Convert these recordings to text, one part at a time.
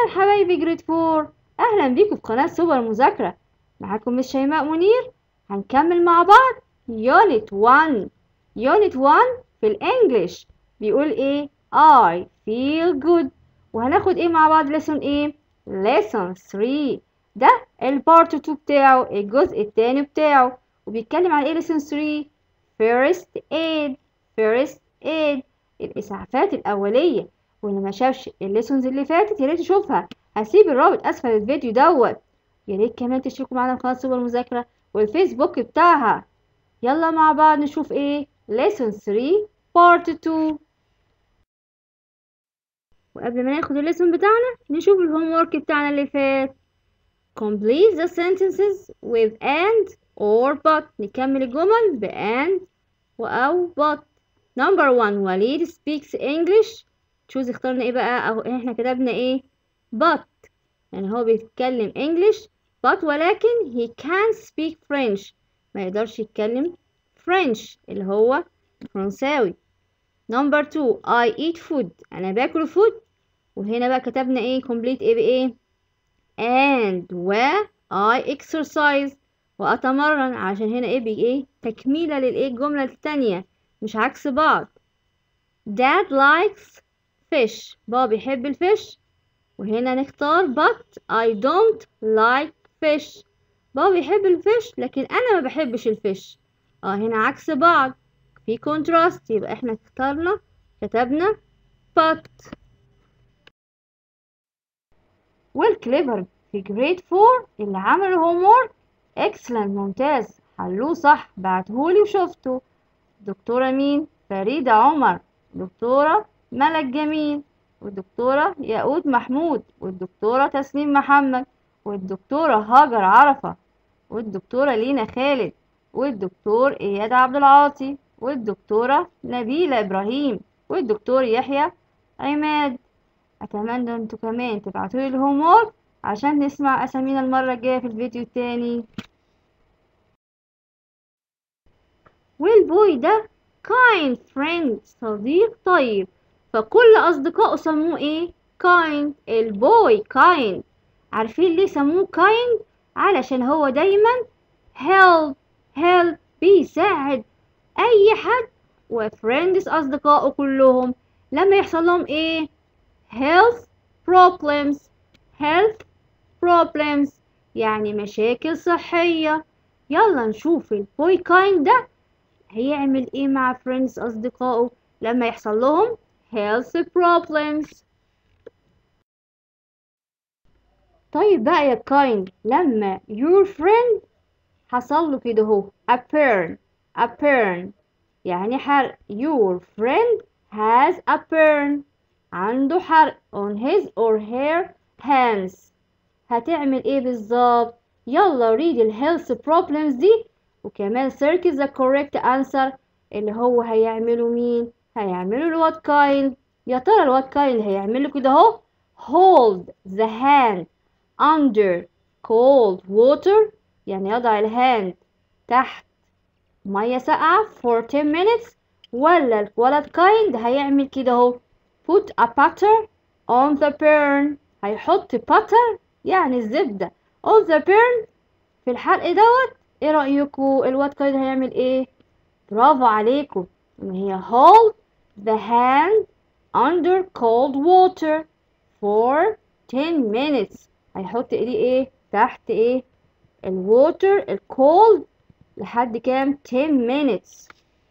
أهلا حبايبي جريد فور، أهلا بيكم في قناة سوبر مذاكرة. معاكم مس شيماء منير. هنكمل مع بعض يونت 1. يونت 1 في الإنجليش بيقول إيه؟ I feel good. وهناخد إيه مع بعض؟ lesson إيه؟ lesson 3. ده البارت 2 بتاعه، الجزء التاني بتاعه، وبيتكلم عن إيه lesson 3؟ first aid. first aid الإسعافات الأولية. واللي ما شافش الليسونز اللي فاتت يا ريت يشوفها، هسيب الرابط اسفل الفيديو دوت. يا ريت كمان تشتركوا معانا في قناه سوبر مذاكره والفيسبوك بتاعها. يلا مع بعض نشوف ايه ليسون 3 بارت 2. وقبل ما ناخد الليسون بتاعنا نشوف الهوم ورك بتاعنا اللي فات. complete the sentences with and or but. نكمل الجمل ب and أو but. number 1 وليد speaks English. تشوز اخترنا ايه بقى؟ او احنا كتبنا ايه؟ but. يعني هو بيتكلم English but ولكن he can't speak French. ما يقدرش يتكلم French اللي هو فرنساوي. number 2 I eat food. انا باكل food. وهنا بقى كتبنا ايه؟ complete ايه بايه؟ and I exercise. واتمرن، عشان هنا ايه ايه تكميلة للايه الجملة التانية، مش عكس بعض. Dad likes fish. بابا بيحب الفيش. وهنا نختار but I don't like fish. بابا بيحب الفيش لكن أنا ما بحبش الفيش. هنا عكس بعض، في contrast، يبقى احنا اخترنا كتبنا but. والكليفر في جريد 4 اللي عمل الهومورك excellent ممتاز، حلوه صح، بعتهولي وشفته. دكتورة مين؟ فريدة عمر، دكتورة ملك جميل، والدكتورة ياقوت محمود، والدكتورة تسنيم محمد، والدكتورة هاجر عرفة، والدكتورة لينا خالد، والدكتور إياد عبد العاطي، والدكتورة نبيلة إبراهيم، والدكتور يحيى عماد. أتمنى انتوا كمان تبعتولي الهومورك عشان نسمع أسامينا المرة الجاية في الفيديو التاني. والبوي ده kind friend صديق طيب، فكل أصدقائه سموه إيه؟ kind. البوي kind. عارفين ليه سموه kind؟ علشان هو دايما help بيساعد أي حد. وفريندز أصدقائه كلهم لما يحصل لهم إيه؟ health problems. health problems يعني مشاكل صحية. يلا نشوف البوي kind ده هيعمل ايه مع friends اصدقائه لما يحصل لهم health problems. طيب بقى يا kind، لما your friend حصل له كده اهو a burn يعني حرق. your friend has a burn عنده حرق on his or her hands. هتعمل ايه بالظبط؟ يلا read ال health problems دي وكمان circle the correct answer اللي هو هيعمله مين؟ هيعمله الوات كايند. يا ترى الوات كايند هيعمله كده اهو hold the hand under cold water يعني يضع الهاند تحت مية ساقعة for 10 minutes، ولا الولد كايند هيعمل كده اهو put a butter on the burn. هيحط butter يعني الزبدة on the burn في الحرق دوت. ايه رأيكم الواد كايند هيعمل ايه؟ برافو عليكم، ان هي hold the hand under cold water for 10 minutes. هيحط ايديه ايه تحت ايه الووتر الكولد لحد كام 10 minutes.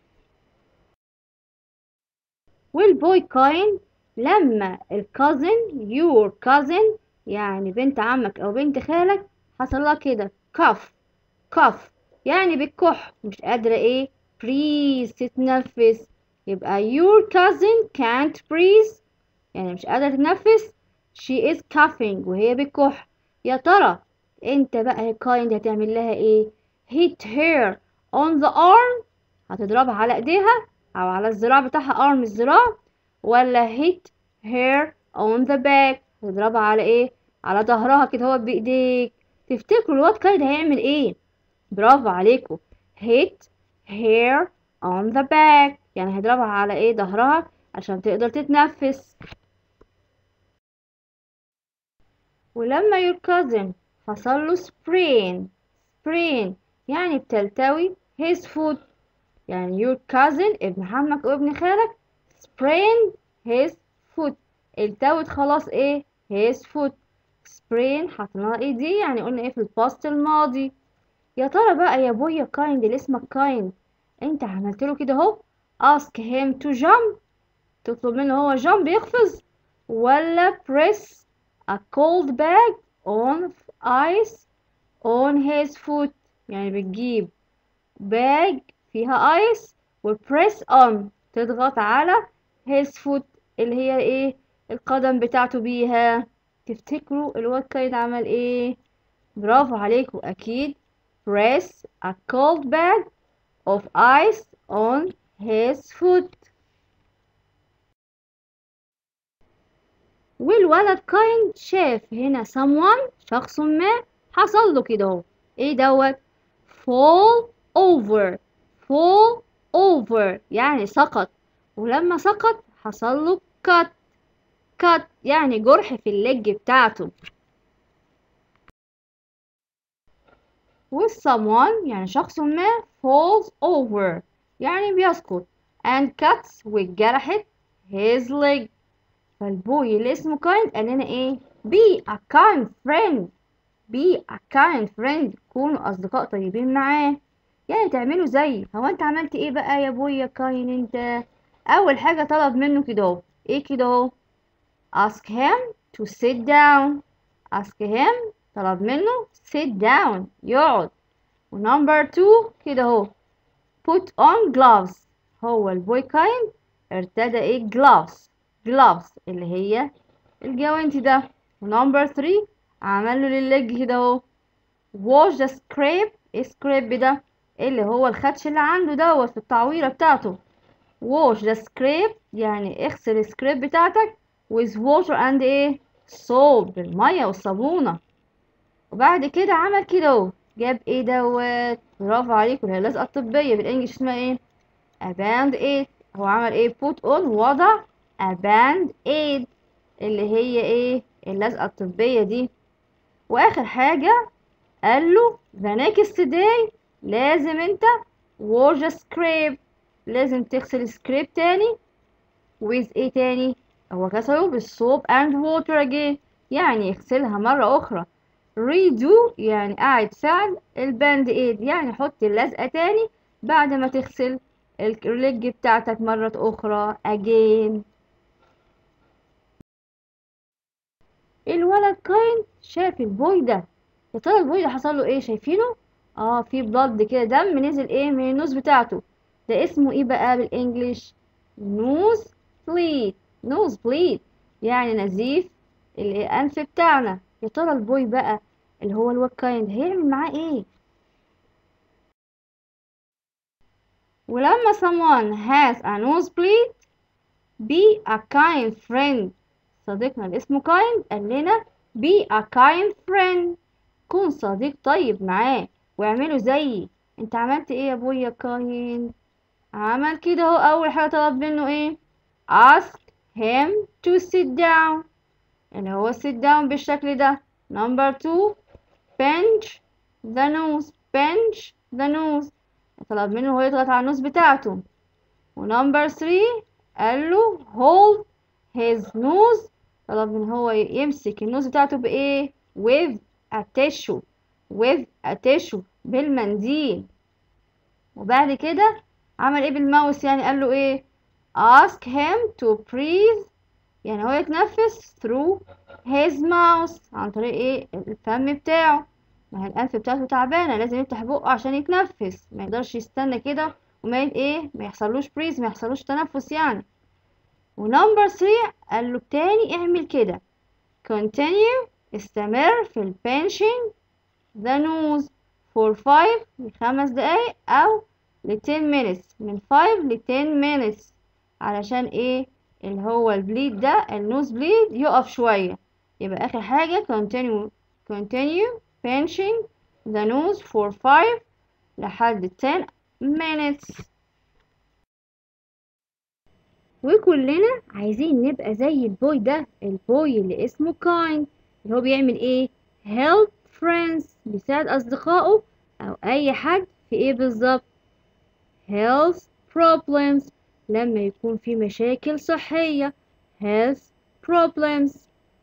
والبوي كاين لما الكازن your cousin يعني بنت عمك او بنت خالك حصل لها كده cough يعني بالكح مش قادرة ايه breathe تتنفس، يبقى your cousin can't breathe يعني مش قادرة تتنفس. she is coughing وهي بالكح. يا ترى انت بقى kind هتعمل لها ايه؟ hit her on the arm هتضربها على ايديها او على الذراع بتاعها arm الذراع، ولا hit her on the back هتضربها على ايه؟ على ظهرها كده هو بايديك. تفتكروا الواد كايد هيعمل ايه؟ برافو عليكم hit her on the back يعني هيضربها على ايه ظهرها عشان تقدر تتنفس. ولما your cousin حصل له sprain يعني بتلتوي his foot، يعني your cousin ابن عمك او ابن خالك sprained his foot، التوت خلاص ايه his foot. sprain حطيناها ايه دي، يعني قلنا ايه في الباست الماضي. يا ترى بقى يا بويا kind اللي اسمك kind انت عملت له كده اهو ask him to jump، تطلب منه هو jump يقفز، ولا press a cold bag on ice on his foot، يعني بتجيب باج فيها ايس وبريس اون تضغط على his foot اللي هي ايه القدم بتاعته بيها. تفتكروا الواد كايد عمل ايه؟ برافو عليكم اكيد press a cold bag of ice on his foot. والولد كايند شاف هنا someone شخص ما حصل له كده اهو ايه دوت fall over fall over يعني سقط، ولما سقط حصل له cut يعني جرح في اللج بتاعته. someone يعني شخص ما falls over يعني بيسقط and cuts واتجرحت his leg. فالبوي اللي اسمه kind قال لنا ايه be a kind friend be a kind friend كونوا أصدقاء طيبين معاه، يعني تعملوا زي هو انت عملت ايه بقى يا بويا كاين انت؟ أول حاجة طلب منه كده اهو ايه كده اهو ask him to sit down ask him طلب منه sit down يقعد. ونمبر 2 كده اهو put on gloves هو البوي كاين ارتدى ايه gloves اللي هي الجوانتي ده. ونمبر 3 عمل له لللج كده اهو wash the scrape ايه scrape ده اللي هو الخدش اللي عنده دوت في التعويرة بتاعته. wash the scrape يعني اغسل السكريب بتاعتك with water and ايه soap بالمية والصابونة. وبعد كده عمل كده اهو جاب ايه دوت برافو عليكم اللي هي اللزقة الطبية بالانجلش اسمها ايه a band aid. هو عمل ايه put on وضع a band aid اللي هي ايه اللزقة الطبية دي. واخر حاجة قال له the next day لازم انت wash the scrape لازم تغسل سكريب تاني with ايه تاني هو غسله بالصوب and water again يعني يغسلها مرة اخرى. redo يعني اعد فعل الباند ايد يعني حط اللزقة تاني بعد ما تغسل اللج بتاعتك مرة اخرى again. الولد كاين شاف البوي ده، يا ترى البوي ده حصل له ايه شايفينه؟ في بلاد كده دم نزل ايه من النوز بتاعته، ده اسمه ايه بقى بالانجلش؟ نوز بليد نوز بليد يعني نزيف الانف بتاعنا. يا ترى البوي بقى اللي هو الواد كاين هيعمل معاه ايه؟ ولما someone has a nosebleed be a kind friend صديقنا اللي اسمه kind قال لنا be a kind friend كون صديق طيب معاه واعمله زيي. انت عملت ايه يا ابويا كاين؟ عمل كده اهو اول حاجه طلب منه ايه ask him to sit down اللي هو sit down بالشكل ده. number 2 pinch the nose طلب منه هو يضغط على النوز بتاعته. ونمبر 3 قال له hold his nose طلب منه هو يمسك النوز بتاعته بايه with a tissue بالمنديل. وبعد كده عمل ايه بالماوس يعني قال له ايه ask him to breathe يعني هو يتنفس through his mouth عن طريق ايه الفم بتاعه، ما هي الانف بتاعته تعبانه لازم يفتح بقه عشان يتنفس ما يقدرش يستنى كده وما ايه ما يحصلوش بريز ما يحصلوش تنفس يعني. ونمبر 3 قال له تاني اعمل كده continue استمر في ال pinching the nose for 5 ل5 دقايق أو ل 10 minutes من 5 ل 10 minutes علشان ايه اللي هو البليد ده النوز بليد يقف شوية. يبقى آخر حاجة continue pinching the nose for 5 لحد 10 minutes. وكلنا عايزين نبقى زي البوي ده البوي اللي اسمه kind اللي هو بيعمل ايه؟ help friends، بيساعد اصدقائه او اي حد في ايه بالظبط؟ health problems، لما يكون في مشاكل صحية health problems.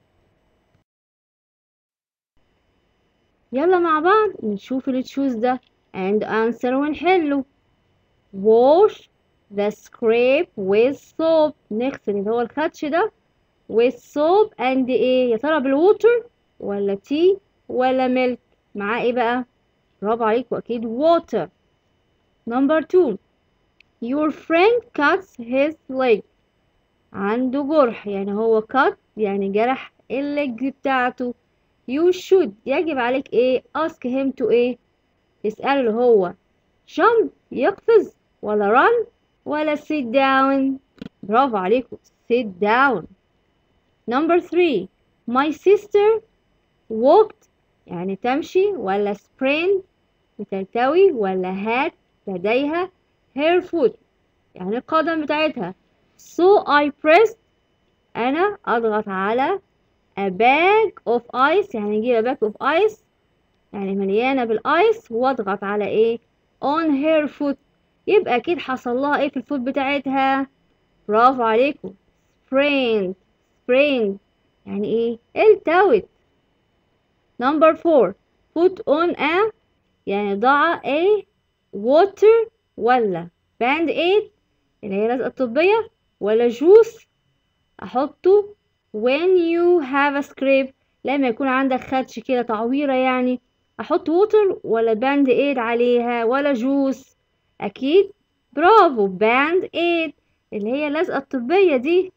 يلا مع بعض نشوف اللي تشوز ده and answer ونحله. wash the scrape with soap، نغسل اللي هو الخدش ده with soap and ايه يا ترى؟ بالووتر ولا تي ولا ميلك؟ معاه ايه بقى؟ برافو عليكوا اكيد water. number 2 your friend cuts his leg، عنده جرح، يعني هو cut يعني جرح الليج بتاعته. you should يجب عليك ايه؟ ask him to ايه؟ تسأله اللي هو jump يقفز ولا run ولا sit down؟ برافو عليكم sit down. number 3 my sister walked يعني تمشي ولا sprint بتلتوي ولا had لديها her foot يعني القدم بتاعتها. so I pressed أنا أضغط على a bag of ice يعني نجيب a bag of ice يعني مليانة بالآيس واضغط على ايه؟ on her foot، يبقى أكيد حصل لها ايه في الفوت بتاعتها؟ برافو عليكم sprained. sprained يعني ايه؟ التوت. number 4 put on a يعني ضع a water ولا band aid اللي هي لزقة طبية ولا جوس احطه when you have a scrape لما يكون عندك خدش كده تعويرة يعني احط ووتر ولا باند ايد عليها ولا جوس؟ اكيد برافو باند ايد اللي هي اللزقة الطبية دي.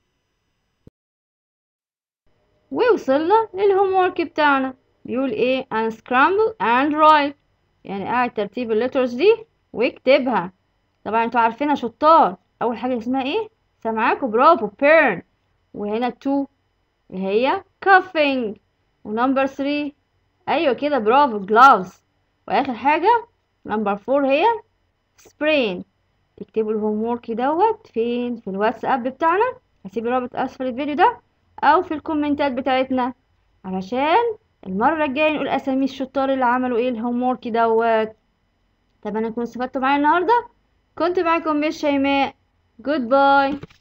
ووصلنا للهوم ورك بتاعنا بيقول ايه unscramble and write يعني قاعد ترتيب الليترز دي واكتبها. طبعا انتوا عارفينها شطار. اول حاجة اسمها ايه؟ سامعاكوا برافو burn. وهنا 2 اللي هي coughing. ونمبر 3 ايوه كده برافو gloves. واخر حاجة نمبر 4 هي sprain. تكتبوا الهوم وورك دوت فين؟ في الواتساب بتاعنا، هسيب الرابط اسفل الفيديو ده او في الكومنتات بتاعتنا علشان المرة الجاية نقول اسامي الشطار اللي عملوا ايه الهوم وورك دوت. طب انا كنت استفدتوا معايا النهارده؟ كنت معاكم مش شيماء. جود باي.